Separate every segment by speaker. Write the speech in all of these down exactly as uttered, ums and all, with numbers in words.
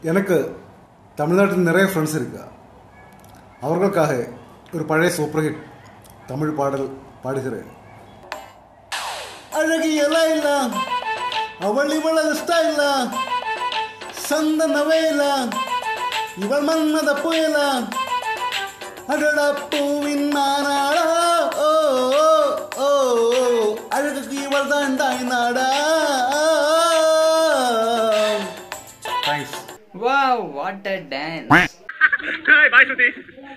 Speaker 1: எனக்கு தமிழ்நாட்டில் நிறைய ஃப்ரெண்ட்ஸ் இருக்கா. அவர்களுக்காக ஒரு பழைய சூப்பர் ஹிட் தமிழ் பாடல் பாடுகிறேன். அழகியெல்லாம் இல்ல அவள் இவளது ஸ்டைல சந்தனவே இல்ல இவள் மன்மத புயல அடட பூவின் நானாடா ஓ ஓ அழகுக்கு இவள் தான் தாய் நாடா. Thanks.
Speaker 2: Wow, what a dance.
Speaker 3: Hey, bye Suti.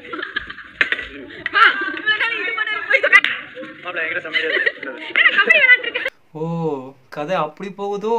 Speaker 2: ஓ கதை அப்படி போகுதோ.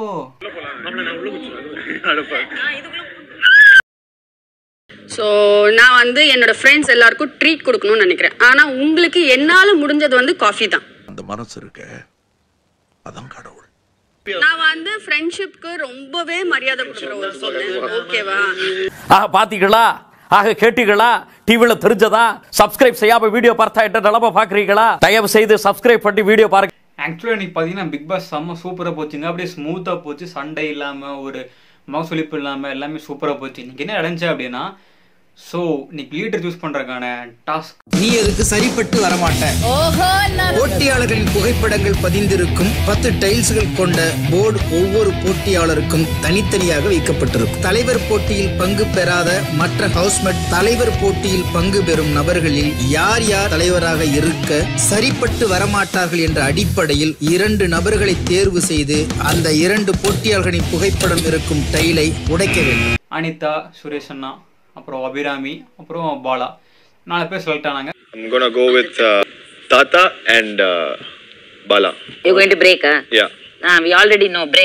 Speaker 4: ஸோ நான் வந்து என்னோட ஃப்ரெண்ட்ஸ் எல்லாருக்கும் ட்ரீட் கொடுக்கணும்னு நினைக்கிறேன். ஆனால் உங்களுக்கு என்னால் முடிஞ்சது வந்து காஃபி தான்.
Speaker 5: அந்த மனசு இருக்க அதான் கடவுள்.
Speaker 4: நான் வந்து ஃப்ரெண்ட்ஷிப்க்கு ரொம்பவே மரியாதை கொடுக்குற ஒரு சொல்றேன். ஓகேவா?
Speaker 6: ஆக பாத்தீங்களா, ஆக கேட்டீங்களா, டிவில தெரிஞ்சதா? சப்ஸ்கிரைப் செய்யாம வீடியோ பார்த்தா என்ன நிலம பாக்குறீங்களா? தயவு செய்து சப்ஸ்கிரைப் பண்ணி வீடியோ பாருங்க.
Speaker 2: ஆக்சுவலாக இன்னைக்கு பார்த்தீங்கன்னா பிக் பாஸ் செம்ம சூப்பராக போச்சுங்க. அப்படியே ஸ்மூத்தாக போச்சு, சண்டை இல்லாமல், ஒரு மவுசொலிப்பு இல்லாமல் எல்லாமே சூப்பராக போச்சு. இன்னைக்கு என்ன நடந்துச்சு அப்படின்னா, ஸோ இன்னைக்கு லீடர் சூஸ் பண்ணுறதுக்கான டாஸ்க்.
Speaker 7: நீ அதுக்கு சரிப்பட்டு வரமாட்ட. போட்டியாளர்களின் புகைப்படங்கள் பதிந்திருக்கும் பத்து டைல்ஸ்கள் கொண்ட போர்டு ஒவ்வொரு போட்டியாளருக்கும் தனித்தனியாக வைக்கப்பட்டிருக்கும். தலைவர் போட்டியில் பங்கு பெறாத மற்ற ஹவுஸ்மேட் தலைவர் போட்டியில் பங்கு பெறும் நபர்களில் யார் யார் தலைவராக இருக்க சரிப்பட்டு வரமாட்டார்கள் என்ற அடிப்படையில் இரண்டு நபர்களை தேர்வு செய்து அந்த இரண்டு போட்டியாளர்களின் புகைப்படம் இருக்கும் டைலை உடைக்க வேண்டும்.
Speaker 2: அனிதா, சுரேஷ் அண்ணா, அப்புறம் அபிராமி, அப்புறம் பாலா, நாலு பேர் செலக்ட் ஆனாங்க.
Speaker 3: I'm gonna go with uh, Tata and uh, Bala.
Speaker 8: You're going to break, huh?
Speaker 3: Yeah.
Speaker 8: Ah, we already know break.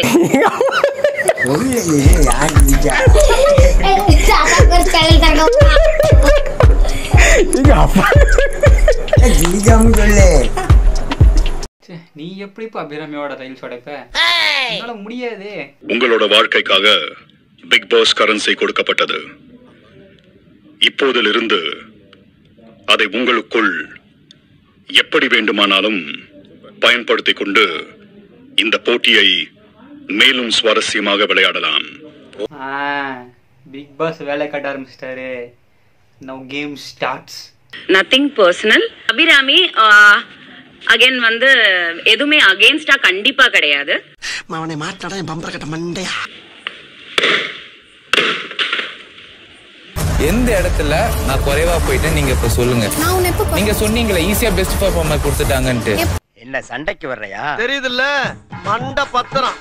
Speaker 2: நீ எப்படி இப்போ அபிராமியோட டைல்ஸ் உடைப்ப? என்னால முடியாது.
Speaker 5: உங்களோட வாழ்க்கைக்காக பிக் பாஸ் கரன்சி கொடுக்கப்பட்டது. இப்போதிலிருந்து அதை உங்களுக்குள் எப்படி வேண்டுமானாலும் பயன்படுத்திக் கொண்டு இந்த போட்டியை மேலும் சுவாரஸ்யமாக விளையாடலாம்.
Speaker 2: பிக் பாஸ் வேலை கட்ட ஆரம்பிச்சிட்டாரு. Now game starts.
Speaker 8: Nothing personal. Abirami again வந்து எதுவுமே அகைன்ஸ்டா கண்டிப்பா கிடையாது.
Speaker 7: அவனை மாட்டாடா என் பம்பர கட்ட மண்டையா.
Speaker 9: எந்த இடத்துல நான் குறைவா போயிட்டேன் நீங்க இப்ப சொல்லுங்க. நீங்க சொன்னீங்களே ஈஸியா பெஸ்ட் பெர்ஃபார்மர் கொடுத்துட்டாங்கன்னு.
Speaker 7: என்ன சண்டைக்கு வர்றையா? தெரியுதுல்ல மண்ட பத்திரம்.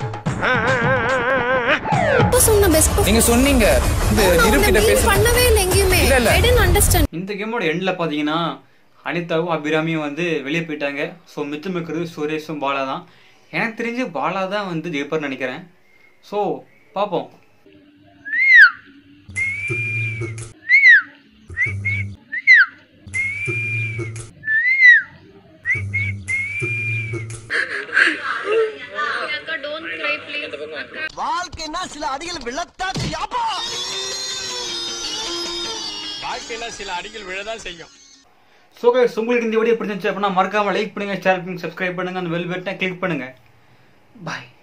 Speaker 9: நீங்க சொன்னீங்க இந்த நிரூபிட்ட பேச பண்ணவே இல்ல எங்கயுமே. I didn't understand.
Speaker 2: இந்த கேமோட எண்ட்ல பாத்தீங்கன்னா அனிதாவும் அபிராமியும் வந்து வெளியே போயிட்டாங்க. ஸோ மிச்சம் இருக்கிறது சுரேஷும் பாலா தான். எனக்கு தெரிஞ்சு பாலா தான் வந்து ஜெயிப்பர்னு நினைக்கிறேன். ஸோ பார்ப்போம்.
Speaker 7: வாழ்க்கைனா சில அடிகள் விழத்தான் செய்யும்.
Speaker 9: வாழ்க்கையில சில அடிகள் விழதான் செய்யும்.
Speaker 2: ஸோ கைஸ், உங்களுக்கு இந்த வீடியோ பிடிச்சிருந்துச்சு அப்படின்னா மறக்காம லைக் பண்ணுங்க, ஷேர் பண்ணுங்க, சப்ஸ்கிரைப் பண்ணுங்க, அந்த பெல் பட்டனை கிளிக் பண்ணுங்க. பாய்.